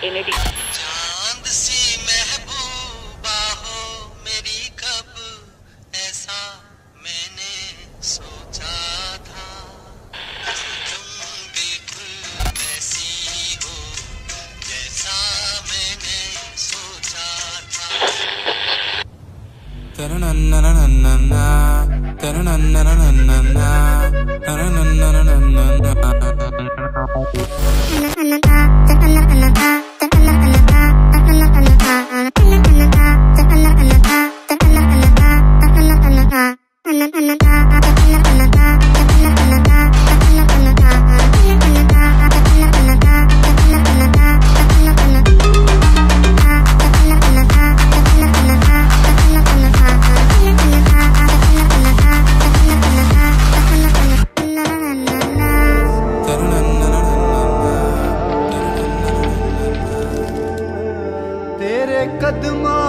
NAD. चांद सी महबूबा हो मेरी, कब ऐसा मैंने सोचा था। तुम बिल्कुल वैसी हो जैसा मैंने सोचा था। तेरे कदमों